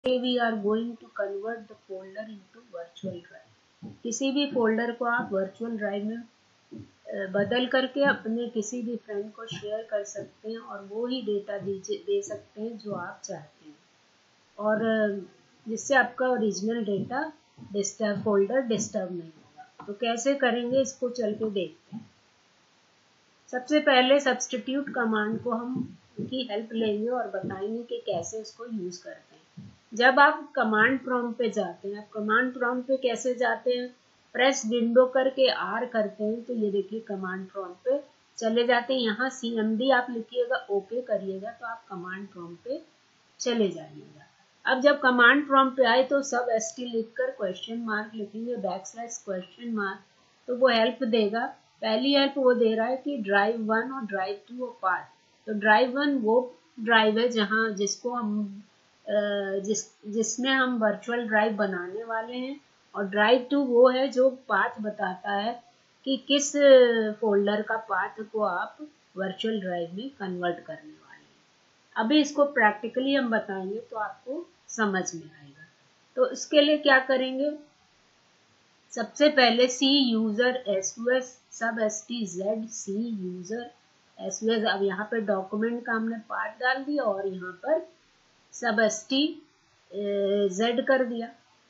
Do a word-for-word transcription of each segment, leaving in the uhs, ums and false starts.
We are going to convert the folder into virtual drive. किसी भी folder को आप वर्चुअल ड्राइव में बदल करके अपने किसी भी फ्रेंड को शेयर कर सकते हैं और वो ही डेटा दीजिए दे सकते हैं जो आप चाहते हैं, और जिससे आपका original data disturb folder disturb नहीं होगा। तो कैसे करेंगे इसको चल के देखते हैं। सबसे पहले सब्स्टिट्यूट कमांड को हम की हेल्प लेंगे और बताएंगे कि कैसे उसको यूज करते हैं। जब आप कमांड प्रॉम्प्ट पे जाते हैं, आप कमांड प्रॉम्प्ट पे कैसे जाते हैं, प्रेस विंडो करके आर करते हैं तो ये देखिए कमांड प्रॉम्प्ट पे चले जाते हैं। यहाँ सी एम डी आप लिखिएगा, ओके करिएगा तो आप कमांड प्रॉम्प्ट पे चले जाइएगा। अब जब कमांड प्रॉम्प्ट पे आए तो सब एस टी लिख कर क्वेश्चन मार्क लिखेंगे, बैक स्लैश क्वेश्चन मार्क, तो वो हेल्प देगा। पहली हेल्प वो दे रहा है कि ड्राइव वन और ड्राइव टू और पाथ। तो ड्राइव वन वो ड्राइव है जहाँ जिसको हम जिस जिसमें हम वर्चुअल ड्राइव बनाने वाले हैं, और ड्राइव टू वो है जो पाथ बताता है कि किस फोल्डर का पाथ को आप वर्चुअल ड्राइव में कन्वर्ट करने वाले हैं। अभी इसको प्रैक्टिकली हम बताएंगे तो आपको समझ में आएगा। तो इसके लिए क्या करेंगे, सबसे पहले C user S U S sub S T Z C user S U S. अब यहाँ पे डॉक्यूमेंट का हमने पार्ट डाल दिया और यहाँ पर सब एस टी जेड कर दिया।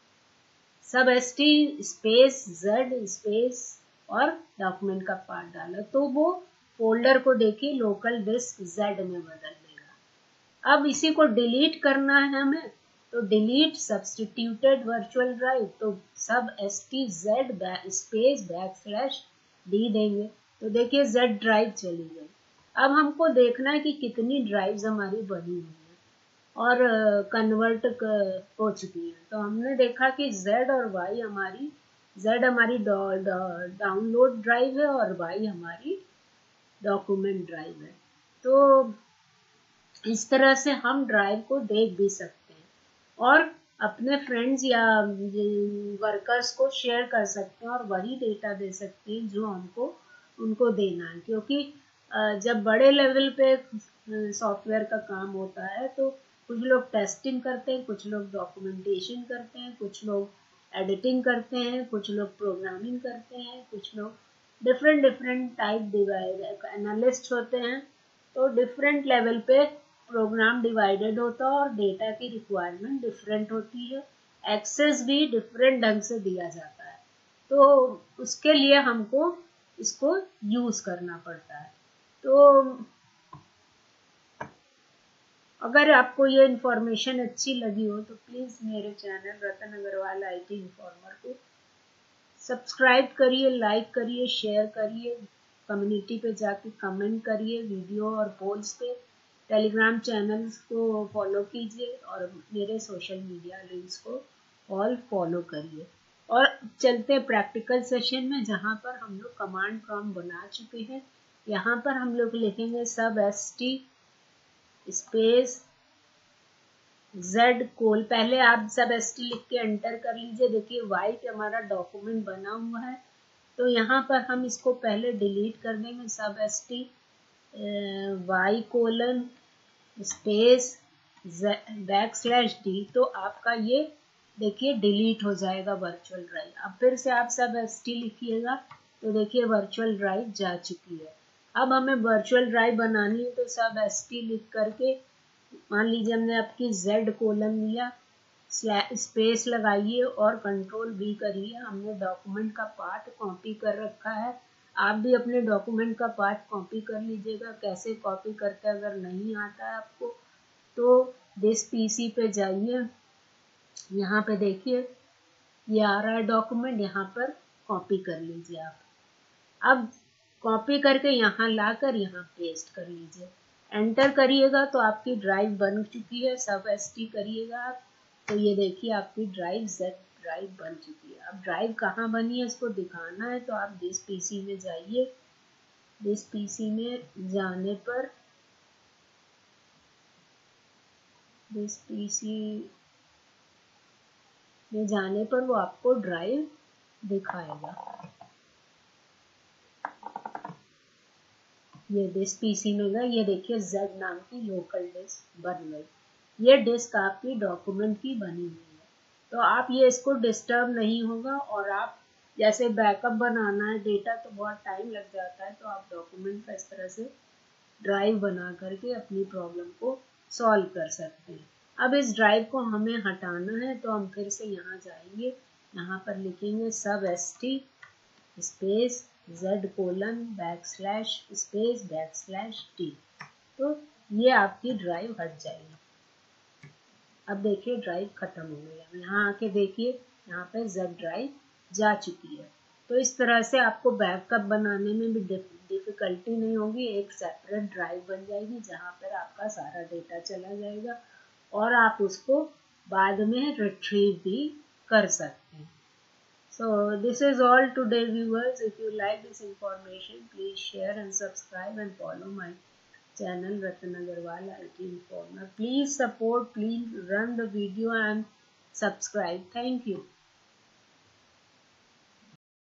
Sub S T space Z space और डॉक्यूमेंट का पार्ट डाला तो वो फोल्डर को देखिए लोकल डिस्क जेड में बदल देगा। अब इसी को डिलीट करना है हमें, तो डिलीट सब्स्टिट्यूटेड वर्चुअल ड्राइव, तो sub S T Z space back slash D देंगे तो देखिए जेड ड्राइव चली गई। अब हमको देखना है कि कितनी ड्राइव्स हमारी बनी हुई है और कन्वर्ट हो चुकी है। तो हमने देखा कि जेड और वाई हमारी, जेड हमारी डाउनलोड ड्राइव है और वाई हमारी डॉक्यूमेंट ड्राइव है। तो इस तरह से हम ड्राइव को देख भी सकते हैं और अपने फ्रेंड्स या वर्कर्स को शेयर कर सकते हैं और वही डेटा दे सकते हैं जो हमको उनको देना है। क्योंकि जब बड़े लेवल पे सॉफ्टवेयर का काम होता है तो कुछ लोग टेस्टिंग करते हैं, कुछ लोग डॉक्यूमेंटेशन करते हैं, कुछ लोग एडिटिंग करते हैं, कुछ लोग प्रोग्रामिंग करते हैं, कुछ लोग different different type divide analyst होते हैं। तो डिफरेंट लेवल पे प्रोग्राम डिवाइडेड होता है और डेटा की रिक्वायरमेंट डिफरेंट होती है, एक्सेस भी डिफरेंट ढंग से दिया जाता है। तो उसके लिए हमको इसको यूज करना पड़ता है। तो अगर आपको ये इन्फॉर्मेशन अच्छी लगी हो तो प्लीज़ मेरे channel Ratan Agarwal I T informer को सब्सक्राइब करिए, लाइक करिए, शेयर करिए, कम्युनिटी पे जाके कमेंट करिए, वीडियो और पोल्स पे टेलीग्राम चैनल्स को फॉलो कीजिए और मेरे सोशल मीडिया लिंक्स को ऑल फॉलो करिए। और चलते प्रैक्टिकल सेशन में जहाँ पर हम लोग कमांड प्रॉम्प्ट बना चुके हैं। यहाँ पर हम लोग लिखेंगे sub S T space Z colon, पहले आप सब एस टी लिख के एंटर कर लीजिए। देखिए वाइट हमारा डॉक्यूमेंट बना हुआ है तो यहाँ पर हम इसको पहले डिलीट कर देंगे, sub S T Y colon space back slash D. तो आपका ये देखिए डिलीट हो जाएगा वर्चुअल ड्राइव। अब फिर से आप सब एस टी लिखिएगा तो देखिए वर्चुअल ड्राइव जा चुकी है। अब हमें वर्चुअल ड्राइव बनानी है तो सब एस टी लिख करके, मान लीजिए हमने आपकी जेड कोलन लिया, स्पेस लगाइए और कंट्रोल बी करिए। हमने डॉक्यूमेंट का पार्ट कॉपी कर रखा है, आप भी अपने डॉक्यूमेंट का पार्ट कॉपी कर लीजिएगा। कैसे कॉपी करते हैं अगर नहीं आता है आपको तो दिस पीसी पे जाइए, यहाँ पे देखिए ये आ रहा है डॉक्यूमेंट, यहाँ पर कॉपी कर लीजिए आप। अब कॉपी करके यहाँ लाकर यहाँ पेस्ट कर लीजिए, एंटर करिएगा तो आपकी ड्राइव बन चुकी है। सब एस टी करिएगा आप तो ये देखिए आपकी ड्राइव जेड ड्राइव बन चुकी है। अब ड्राइव कहाँ बनी है इसको दिखाना है तो आप दिस पीसी में जाइए। दिस पीसी में जाने पर दिस पीसी में जाने पर वो आपको ड्राइव दिखाएगा। ये दिस पीसी में गया, ये देखिए जेड नाम की लोकल डिस्क बन गई। ये डिस्क आपकी डॉक्यूमेंट की बनी हुई है, तो आप ये इसको डिस्टर्ब नहीं होगा। और आप जैसे बैकअप बनाना है डेटा तो बहुत टाइम लग जाता है, तो आप डॉक्यूमेंट का इस तरह से ड्राइव बना करके अपनी प्रॉब्लम को सॉल्व कर सकते हैं। अब इस ड्राइव को हमें हटाना है, तो हम फिर से यहाँ जाएंगे, यहाँ पर लिखेंगे sub S T space Z colon back slash space back slash T, तो ये आपकी ड्राइव हट जाएगी। अब देखिए ड्राइव खत्म हो गई है, यहाँ आके देखिए यहाँ पे जेड ड्राइव जा चुकी है। तो इस तरह से आपको बैकअप बनाने में भी डिफिकल्टी नहीं होगी, एक सेपरेट ड्राइव बन जाएगी जहाँ पर आपका सारा डेटा चला जाएगा और आप उसको बाद में रिट्रीव भी कर सकते हैं। So this is all today viewers. If you like this information, please share and subscribe and follow my channel Ratan Agarwal I T Informer. Please support, please run the video and subscribe. Thank you.